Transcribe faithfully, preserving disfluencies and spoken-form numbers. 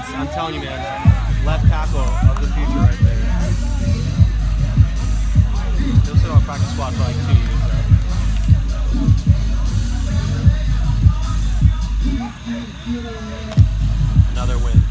That's, I'm telling you, man, left tackle of the future right there. He'll sit on a practice squad for like two years, though. Another win.